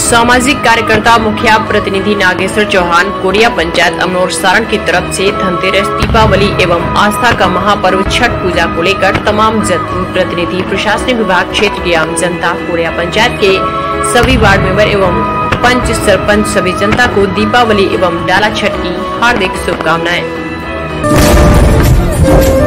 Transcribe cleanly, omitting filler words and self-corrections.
सामाजिक कार्यकर्ता मुखिया प्रतिनिधि नागेश्वर चौहान कोरिया पंचायत अमनौर सारण की तरफ से धनतेरस, दीपावली एवं आस्था का महापर्व छठ पूजा को लेकर तमाम जनप्रतिनिधि, प्रशासनिक विभाग, क्षेत्र की आम जनता, कोरिया पंचायत के सभी वार्ड मेंबर एवं पंच सरपंच सभी जनता को दीपावली एवं डाला छठ की हार्दिक शुभकामनाएं।